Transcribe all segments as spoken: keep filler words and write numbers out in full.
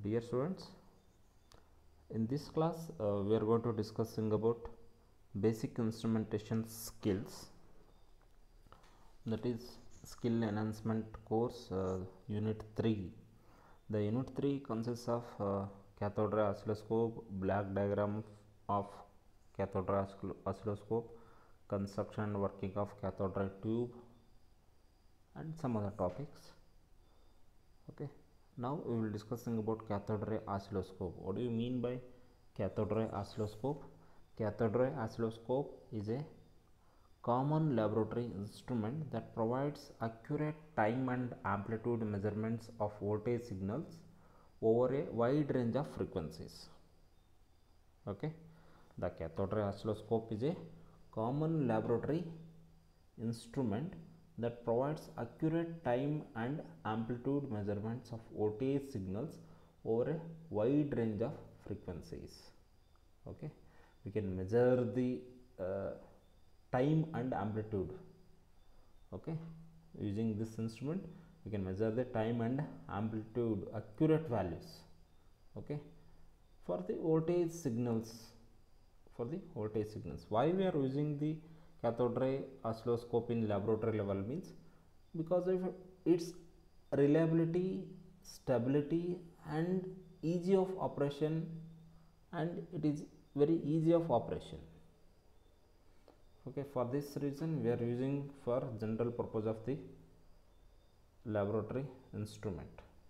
Dear students, in this class uh, we are going to discussing about basic instrumentation skills, that is skill enhancement course, uh, unit three. The unit three consists of uh, cathode ray oscilloscope, black diagram of cathode ray oscilloscope, construction and working of cathode ray tube, and some other topics. Okay, now we will discussing about cathode ray oscilloscope. What do you mean by cathode ray oscilloscope? Cathode ray oscilloscope is a common laboratory instrument that provides accurate time and amplitude measurements of voltage signals over a wide range of frequencies. Okay, the cathode ray oscilloscope is a common laboratory instrument that provides accurate time and amplitude measurements of voltage signals over a wide range of frequencies. Okay, we can measure the uh, time and amplitude. Okay, using this instrument we can measure the time and amplitude accurate values. Okay, for the voltage signals, for the voltage signals why we are using the cathode ray oscilloscope in laboratory level means because of its reliability, stability and easy of operation, and it is very easy of operation. Okay, for this reason we are using for general purpose of the laboratory instrument.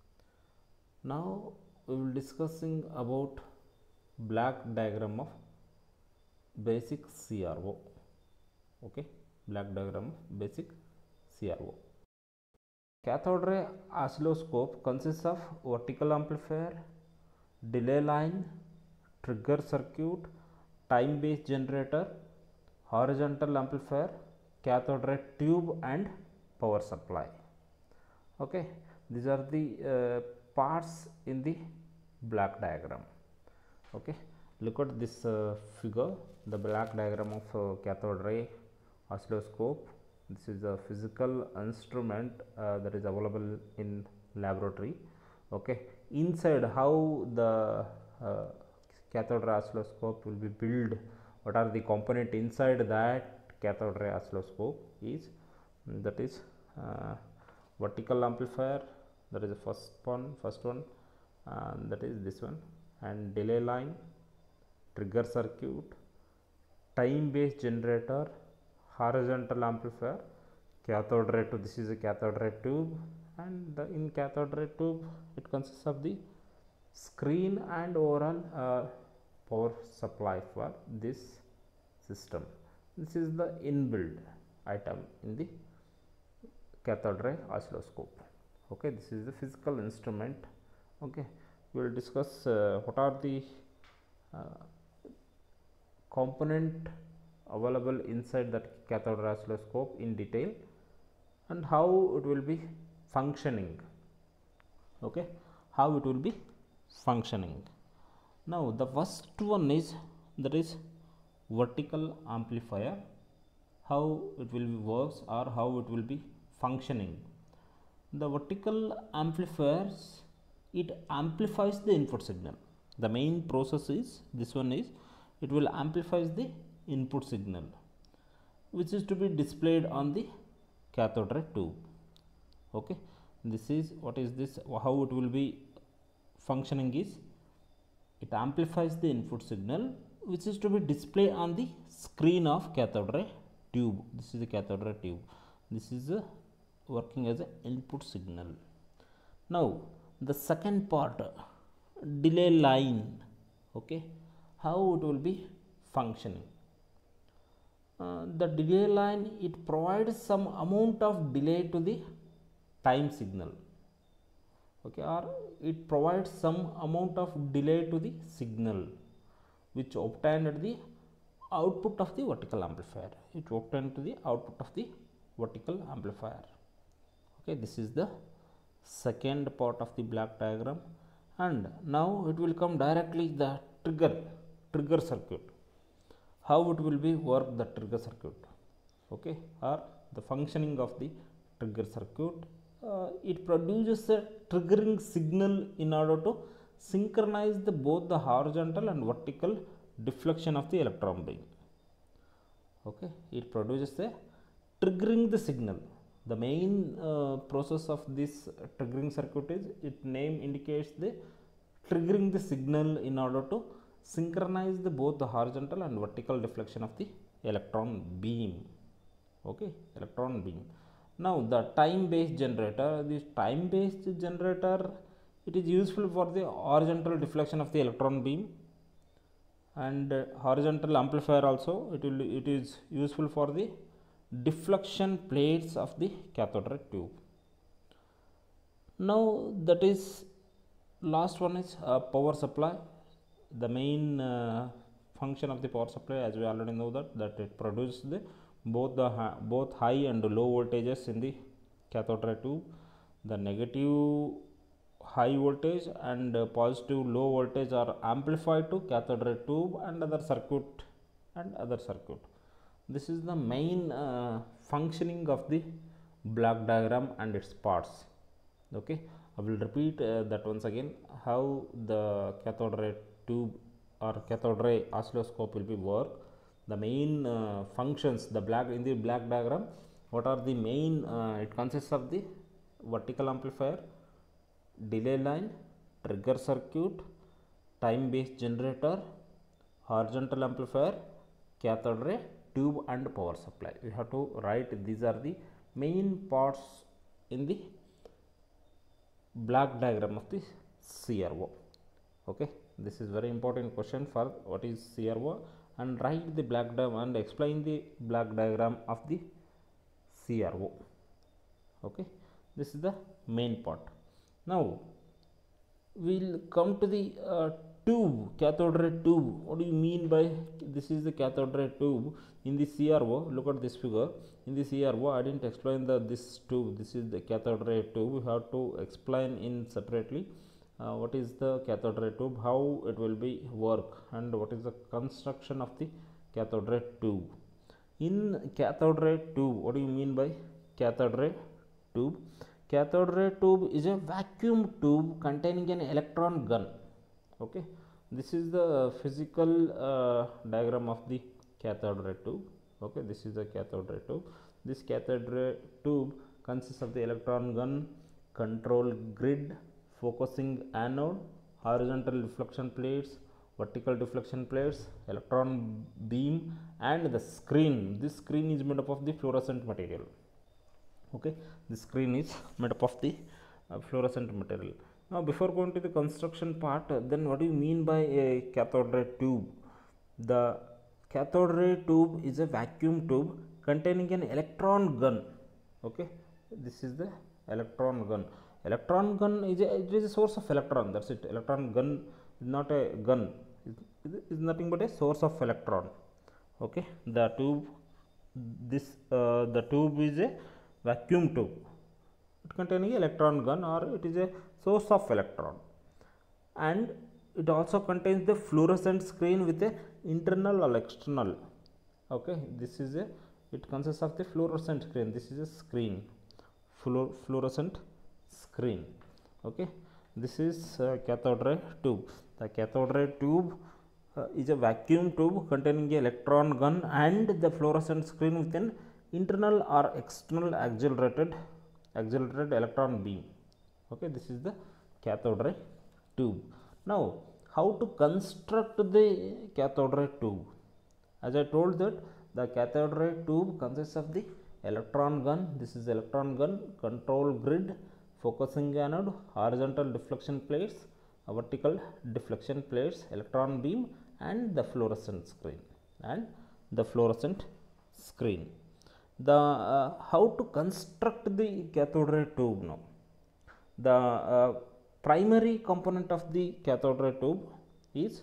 Now we will discussing about black diagram of basic C R O. Okay, black diagram of basic C R O. Cathode ray oscilloscope consists of vertical amplifier, delay line, trigger circuit, time based generator, horizontal amplifier, cathode ray tube and power supply. Okay, these are the uh, parts in the black diagram. Okay, look at this uh, figure, the black diagram of uh, cathode ray oscilloscope. This is a physical instrument uh, that is available in laboratory. Okay, inside how the uh, cathode ray oscilloscope will be built, what are the component inside that cathode ray oscilloscope is, that is uh, vertical amplifier, that is the first one first one and that is this one, and delay line, trigger circuit, time based generator, horizontal amplifier, cathode ray tube. This is a cathode ray tube, and the, in cathode ray tube it consists of the screen and overall uh, power supply for this system. This is the inbuilt item in the cathode ray oscilloscope. Okay, this is the physical instrument. Okay, we will discuss uh, what are the uh, component available inside that cathode ray oscilloscope in detail and how it will be functioning. Okay, how it will be functioning. Now the first one is, that is vertical amplifier, how it will be works or how it will be functioning. The vertical amplifiers, it amplifies the input signal. The main process is this one is it will amplifies the input signal which is to be displayed on the cathode ray tube. Okay, this is what is this, how it will be functioning is it amplifies the input signal which is to be displayed on the screen of cathode ray tube. This is the cathode ray tube. This is a working as an input signal. Now the second part, delay line. Okay, how it will be functioning. Uh, the delay line, it provides some amount of delay to the time signal. Okay, or it provides some amount of delay to the signal which obtained at the output of the vertical amplifier. It obtained to the output of the vertical amplifier. Okay, this is the second part of the black diagram, and now it will come directly the trigger trigger circuit. How it will be work the trigger circuit. Okay, or the functioning of the trigger circuit. Uh, it produces a triggering signal in order to synchronize the both the horizontal and vertical deflection of the electron beam. Okay, it produces the triggering the signal. The main uh, process of this triggering circuit is, its name indicates, the triggering the signal in order to synchronize the both the horizontal and vertical deflection of the electron beam. Okay, electron beam. Now the time based generator, this time based generator, it is useful for the horizontal deflection of the electron beam, and uh, horizontal amplifier also, it will it is useful for the deflection plates of the cathode ray tube. Now that is last one is uh, power supply. The main uh, function of the power supply, as we already know, that that it produces the both the both high and low voltages in the cathode ray tube. The negative high voltage and uh, positive low voltage are amplified to cathode ray tube and other circuit and other circuit. This is the main uh, functioning of the block diagram and its parts. Okay, I will repeat uh, that once again, how the cathode ray tube or cathode ray oscilloscope will be work. The main uh, functions, the black in the black diagram, what are the main, uh, it consists of the vertical amplifier, delay line, trigger circuit, time based generator, horizontal amplifier, cathode ray tube and power supply. We have to write these are the main parts in the block diagram of the C R O. Okay, this is very important question for what is C R O, and write the block diagram and explain the block diagram of the C R O. Okay, this is the main part. Now we will come to the uh, tube, cathode ray tube. What do you mean by this is the cathode ray tube in the C R O? Look at this figure. In the C R O, I didn't explain the this tube. This is the cathode ray tube. We have to explain in separately uh, what is the cathode ray tube, how it will be work, and what is the construction of the cathode ray tube. In cathode ray tube, what do you mean by cathode ray tube? Cathode ray tube is a vacuum tube containing an electron gun. Okay, this is the physical uh, diagram of the cathode ray tube. Okay, this is the cathode ray tube. This cathode ray tube consists of the electron gun, control grid, focusing anode, horizontal deflection plates, vertical deflection plates, electron beam, and the screen. This screen is made up of the fluorescent material. Okay, the screen is made up of the uh, fluorescent material. Now before going to the construction part, uh, then what do you mean by a cathode ray tube? The cathode ray tube is a vacuum tube containing an electron gun. Okay, this is the electron gun. Electron gun is a, it is a source of electron. That's it. Electron gun is not a gun. It is nothing but a source of electron. Okay, the tube, this uh, the tube is a vacuum tube. It containing electron gun, or it is a source of electron, and it also contains the fluorescent screen with a internal or external. Okay, this is a, it consists of the fluorescent screen. This is a screen, Fluor fluorescent screen. Okay, this is uh, cathode ray tube. The cathode ray tube uh, is a vacuum tube containing a electron gun and the fluorescent screen with an internal or external accelerated accelerated electron beam. Okay, this is the cathode ray tube. Now how to construct the cathode ray tube? As I told that the cathode ray tube consists of the electron gun. This is electron gun, control grid, focusing anode, horizontal deflection plates, vertical deflection plates, electron beam, and the fluorescent screen and the fluorescent screen. The uh, how to construct the cathode ray tube now? The uh, primary component of the cathode ray tube is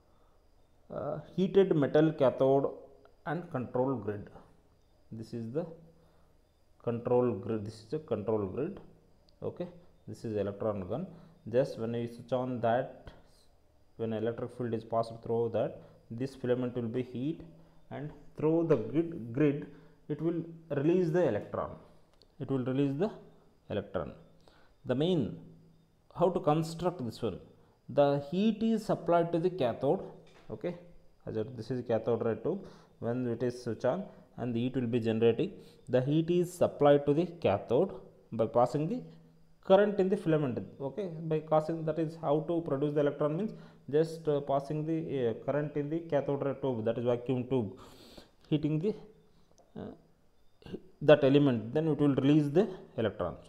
uh, heated metal cathode and control grid. This is the control grid. This is a control grid. Okay, this is electron gun. Just when you switch on that, when electric field is passed through that, this filament will be heat, and through the grid, grid it will release the electron. It will release the electron. The main, how to construct this one? the heat is supplied to the cathode. Okay, as a, this is cathode ray tube. When it is switch on and the heat will be generating, the heat is supplied to the cathode by passing the current in the filament. Okay, by causing, that is how to produce the electron, means just uh, passing the uh, current in the cathode ray tube, that is vacuum tube, heating the uh, that element, then it will release the electrons.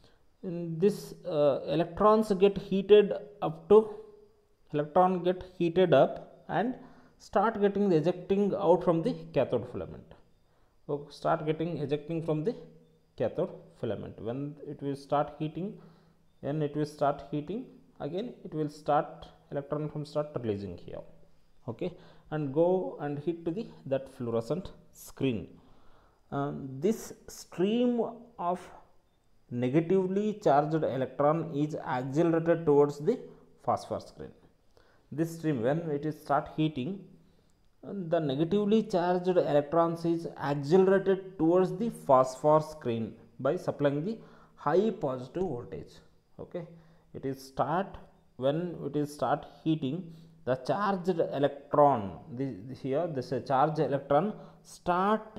In this uh, electrons get heated up to electron get heated up and start getting the ejecting out from the cathode filament. So start getting ejecting from the cathode filament. When it will start heating, when it will start heating again, it will start electron from start releasing here. Okay, and go and hit to the that fluorescent screen. Um, this stream of negatively charged electron is accelerated towards the phosphor screen. This stream, when it is start heating, the negatively charged electrons is accelerated towards the phosphor screen by supplying the high positive voltage. Okay, it is start, when it is start heating, the charged electron, this here this a charged electron start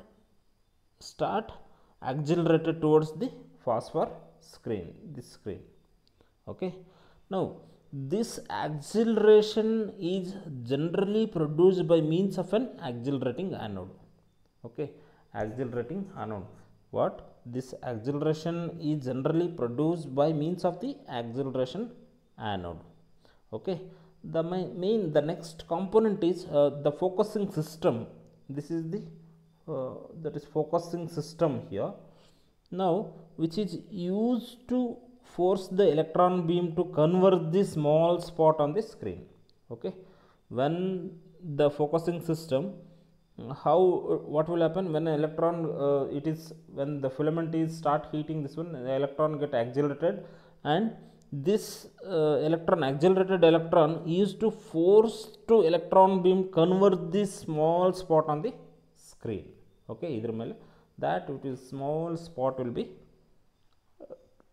start accelerated towards the phosphor screen, this screen. Okay, now this acceleration is generally produced by means of an accelerating anode. Okay, accelerating anode. What? This acceleration is generally produced by means of the acceleration anode. Okay, the main, the next component is uh, the focusing system. This is the uh, that is focusing system here. Now, which is used to force the electron beam to converge the small spot on the screen. Okay, when the focusing system, how what will happen when an electron uh, it is when the filament is start heating, this one the electron get accelerated, and this uh, electron accelerated electron is to force to electron beam converge this small spot on the screen. Okay, either mele that it is small spot will be uh,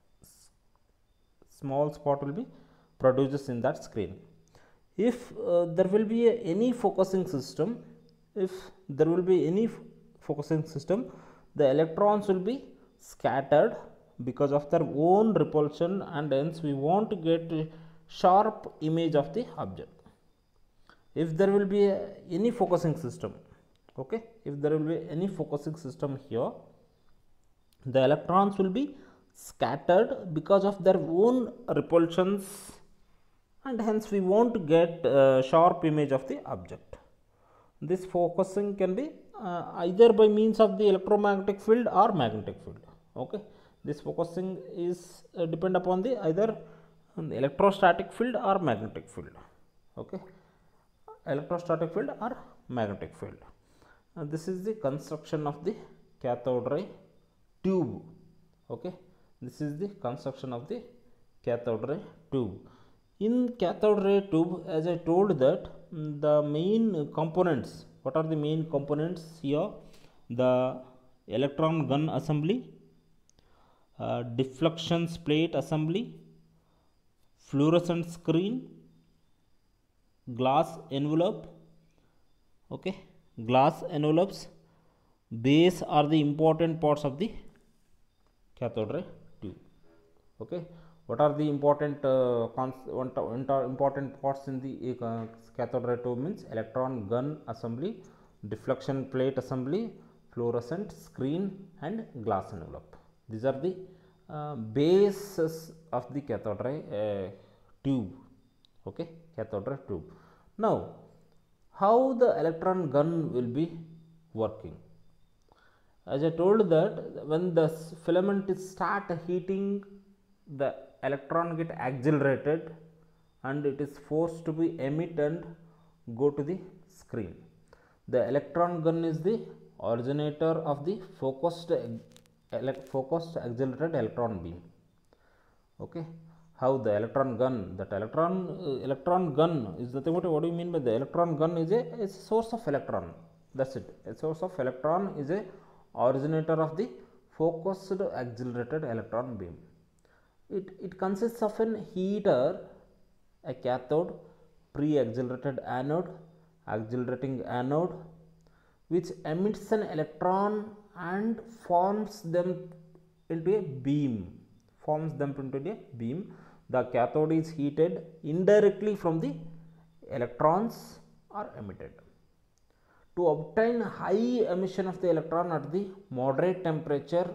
small spot will be produced in that screen. If uh, there will be a, any focusing system, if there will be any focusing system, the electrons will be scattered because of their own repulsion, and hence we want to get a sharp image of the object. If there will be a, any focusing system, okay, if there will be any focusing system here, the electrons will be scattered because of their own repulsions, and hence we want to get a sharp image of the object. This focusing can be uh, either by means of the electromagnetic field or magnetic field. Okay, this focusing is uh, depend upon the either the electrostatic field or magnetic field. Okay, electrostatic field or magnetic field. Uh, this is the construction of the cathode ray tube. Okay, this is the construction of the cathode ray tube. In cathode ray tube, as I told that mm, the main components, what are the main components here? The electron gun assembly, uh, deflection plate assembly, fluorescent screen, glass envelope. Okay, glass envelopes, base are the important parts of the cathode ray tube. Okay, what are the important uh, important parts in the uh, cathode ray tube? Means electron gun assembly, deflection plate assembly, fluorescent screen, and glass envelope. These are the uh, bases of the cathode ray uh, tube. Okay, cathode ray tube. Now, how the electron gun will be working? As I told that when the filament is start heating, the electron get accelerated and it is forced to be emit and go to the screen. The electron gun is the originator of the focused focused accelerated electron beam. Okay, how the electron gun, that electron uh, electron gun is nothing but, what do you mean by the electron gun? Is a, is a source of electron. That's it. A source of electron is a originator of the focused accelerated electron beam. It, it consists of an heater a cathode, pre-accelerated anode, accelerating anode, which emits an electron and forms them into a beam, forms them into a beam. The cathode is heated indirectly from the electrons are emitted. To obtain high emission of the electron at the moderate temperature,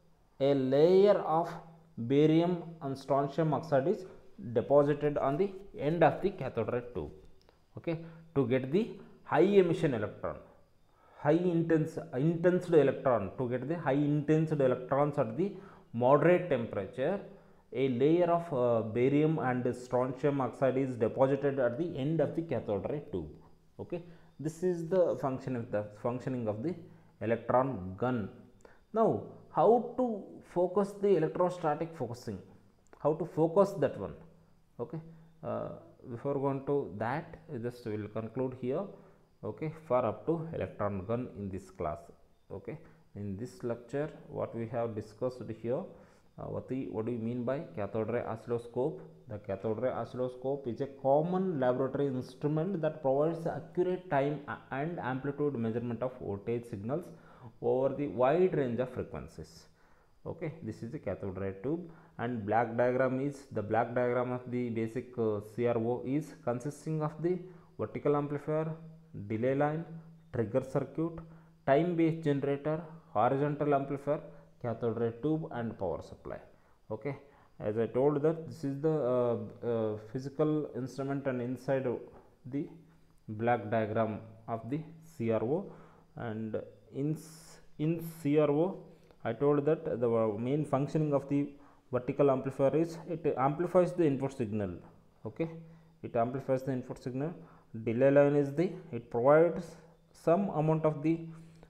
a layer of barium and strontium oxide is deposited on the end of the cathode ray tube, okay, to get the high emission electron, high intense intensed electron. To get the high intensed electrons at the moderate temperature, a layer of uh, barium and strontium oxide is deposited at the end of the cathode ray tube, okay. This is the function of the functioning of the electron gun. Now, how to focus the electrostatic focusing, how to focus that one, okay. Uh, before going to that, just we will conclude here, okay, for up to electron gun in this class, okay. In this lecture, what we have discussed here, uh, what, the, what do you mean by cathode ray oscilloscope? The cathode ray oscilloscope is a common laboratory instrument that provides accurate time and amplitude measurement of voltage signals over the wide range of frequencies, okay. This is the cathode ray tube, and black diagram is the black diagram of the basic uh, C R O is consisting of the vertical amplifier, delay line, trigger circuit, time based generator, horizontal amplifier, cathode ray tube, and power supply, okay. As I told that this is the uh, uh, physical instrument, and inside the black diagram of the C R O, and in in C R O I told that the main functioning of the vertical amplifier is it amplifies the input signal, okay, it amplifies the input signal. Delay line is the it provides some amount of the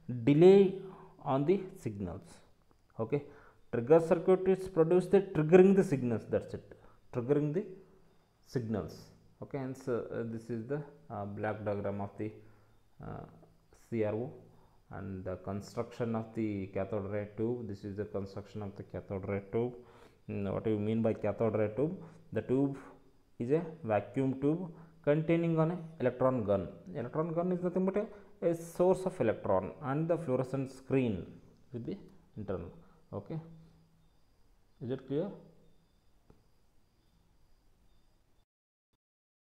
delay on the signals, okay. Trigger circuit is produced the triggering the signals, that's it, triggering the signals, okay. Hence uh, this is the uh, black diagram of the uh, C R O, and the construction of the cathode ray tube. This is the construction of the cathode ray tube. Mm, what do you mean by cathode ray tube? The tube is a vacuum tube containing an electron gun. Electron gun is nothing but a, a source of electron and the fluorescent screen with the internal, okay. Is it clear?